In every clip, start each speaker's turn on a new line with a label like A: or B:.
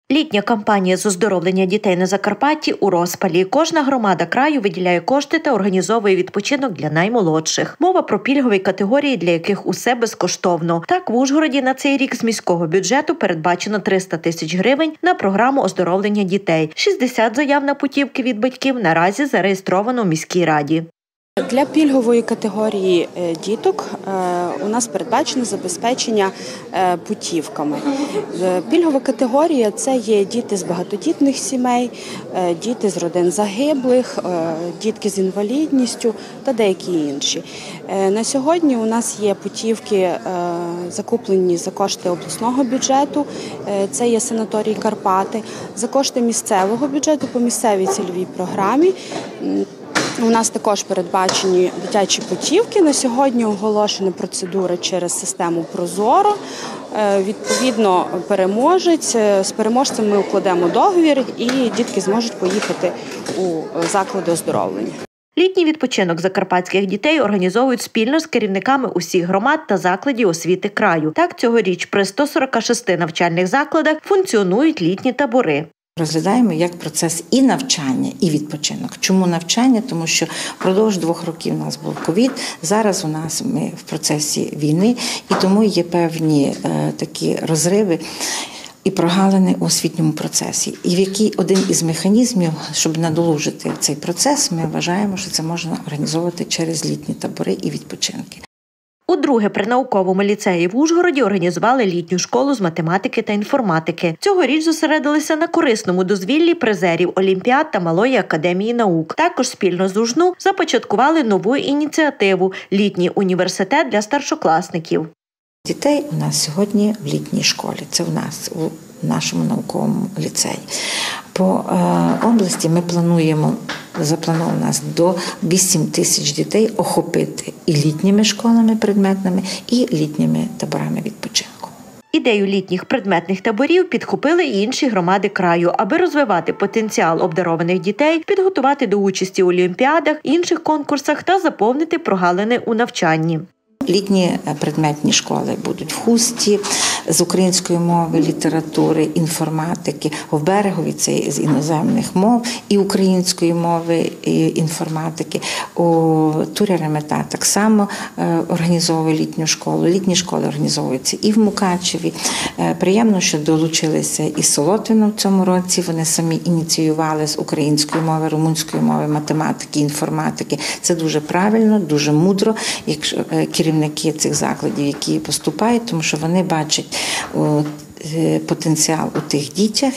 A: Літня кампанія з оздоровлення дітей на Закарпатті у розпалі. Кожна громада краю виділяє кошти та організовує відпочинок для наймолодших. Мова про пільгові категорії, для яких усе безкоштовно. Так, в Ужгороді на цей рік з міського бюджету передбачено 300 тисяч гривень на програму оздоровлення дітей. 60 заяв на путівки від батьків наразі зареєстровано в міській раді.
B: Для пільгової категорії діток у нас передбачено забезпечення путівками. Пільгова категорія – це є діти з багатодітних сімей, діти з родин загиблих, дітки з інвалідністю та деякі інші. На сьогодні у нас є путівки, закуплені за кошти обласного бюджету, це є санаторій Карпати, за кошти місцевого бюджету по місцевій цільовій програмі. У нас також передбачені дитячі путівки. На сьогодні оголошена процедура через систему «Прозоро». Відповідно, з переможцем ми укладемо договір і дітки зможуть поїхати у заклади оздоровлення.
A: Літній відпочинок закарпатських дітей організовують спільно з керівниками усіх громад та закладів освіти краю. Так, цьогоріч при 146 навчальних закладах функціонують літні табори.
C: Розглядаємо як процес і навчання, і відпочинок. Чому навчання? Тому що впродовж 2 років у нас був ковід, зараз ми в процесі війни, і тому є певні такі розриви і прогалини у освітньому процесі. І в який один із механізмів, щоб надолужити цей процес, ми вважаємо, що це можна організовувати через літні табори і відпочинки.
A: Удруге при науковому ліцеї в Ужгороді організували літню школу з математики та інформатики. Цьогоріч зосередилися на корисному дозвіллі призерів Олімпіад та Малої академії наук. Також спільно з УЖНУ започаткували нову ініціативу – літній університет для старшокласників.
C: Дітей у нас сьогодні в літній школі, це у нас у нашому науковому ліцеї. По області ми заплановано у нас до 8 тисяч дітей охопити і літніми школами предметними, і літніми таборами відпочинку.
A: Ідею літніх предметних таборів підхопили і інші громади краю, аби розвивати потенціал обдарованих дітей, підготувати до участі у олімпіадах, інших конкурсах та заповнити прогалини у навчанні.
C: Літні предметні школи будуть в Хусті з української мови, літератури, інформатики, в Берегові це з іноземних мов і української мови, і інформатики. У Туря-Ремета так само організовує літню школу. Літні школи організовуються і в Мукачеві. Приємно, що долучилися і Солотвино в цьому році. Вони самі ініціювали з української мови, румунської мови, математики, інформатики. Це дуже правильно, дуже мудро, якщо керівники цих закладів, які поступають, тому що вони бачать потенціал у тих дітях,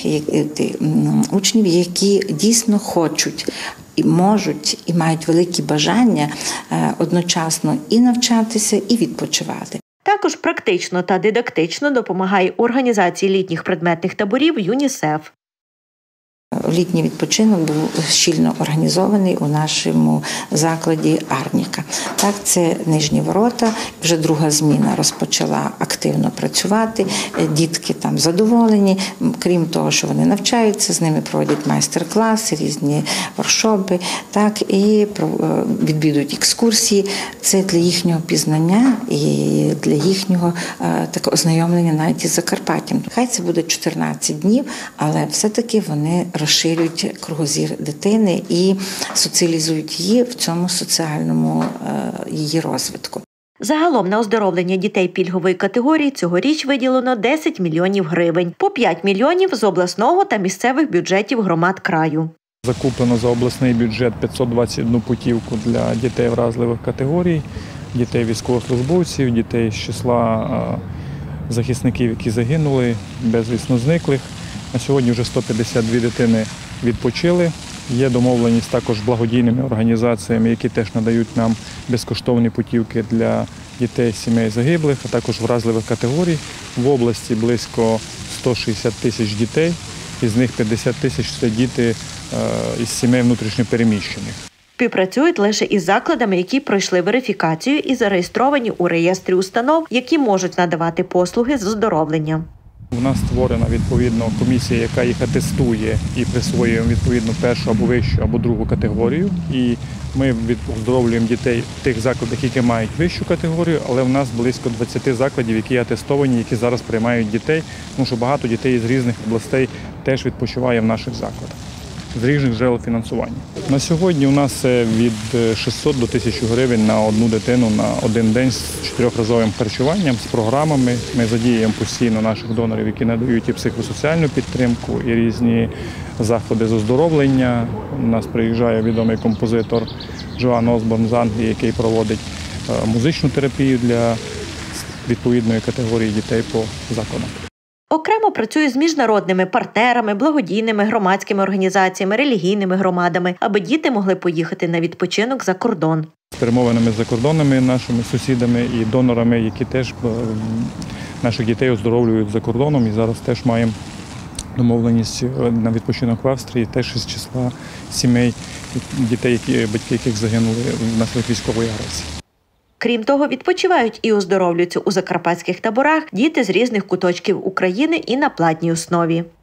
C: учнів, які дійсно хочуть, і можуть, і мають великі бажання одночасно і навчатися, і відпочивати.
A: Також практично та дидактично допомагає організації літніх предметних таборів ЮНІСЕФ.
C: Літній відпочинок був щільно організований у нашому закладі Арніка. Так, це Нижні Ворота, вже друга зміна розпочала активно працювати, дітки там задоволені, крім того, що вони навчаються, з ними проводять майстер-класи, різні воркшопи, так, і відвідують екскурсії. Це для їхнього пізнання і для їхнього такого ознайомлення навіть із Закарпаттям. Хай це буде 14 днів, але все-таки вони розширюють кругозір дитини і соціалізують її в цьому соціальному її розвитку.
A: Загалом на оздоровлення дітей пільгової категорії цьогоріч виділено 10 мільйонів гривень, по 5 мільйонів з обласного та місцевих бюджетів громад краю.
D: Закуплено за обласний бюджет 521 путівку для дітей вразливих категорій, дітей військовослужбовців, дітей з числа захисників, які загинули, безвісно зниклих. На сьогодні вже 152 дитини відпочили. Є домовленість також з благодійними організаціями, які теж надають нам безкоштовні путівки для дітей з сімей загиблих, а також вразливих категорій. В області близько 160 тисяч дітей, із них 50 тисяч – це діти із сімей внутрішньопереміщених.
A: Співпрацюють лише із закладами, які пройшли верифікацію і зареєстровані у реєстрі установ, які можуть надавати послуги з оздоровлення.
D: У нас створена відповідно комісія, яка їх атестує і присвоює відповідно першу або вищу, або другу категорію. І ми оздоровлюємо дітей в тих закладах, які мають вищу категорію, але в нас близько 20 закладів, які атестовані, які зараз приймають дітей, тому що багато дітей з різних областей теж відпочиває в наших закладах. З різних джерел фінансування. На сьогодні у нас від 600 до 1000 гривень на одну дитину на один день з 4-разовим харчуванням, з програмами. Ми задіємо постійно наших донорів, які надають і психосоціальну підтримку, і різні заходи з оздоровлення. У нас приїжджає відомий композитор Джоан Осборн з Англії, який проводить музичну терапію для відповідної категорії дітей по закладам.
A: Окремо працює з міжнародними партнерами, благодійними громадськими організаціями, релігійними громадами, аби діти могли поїхати на відпочинок за кордон.
D: З перемовинами з закордонними нашими сусідами і донорами, які теж наших дітей оздоровлюють за кордоном. І зараз теж маємо домовленість на відпочинок в Австрії, теж із числа сімей дітей, батьки яких загинули внаслідок військової агресії.
A: Крім того, відпочивають і оздоровлюються у закарпатських таборах діти з різних куточків України і на платній основі.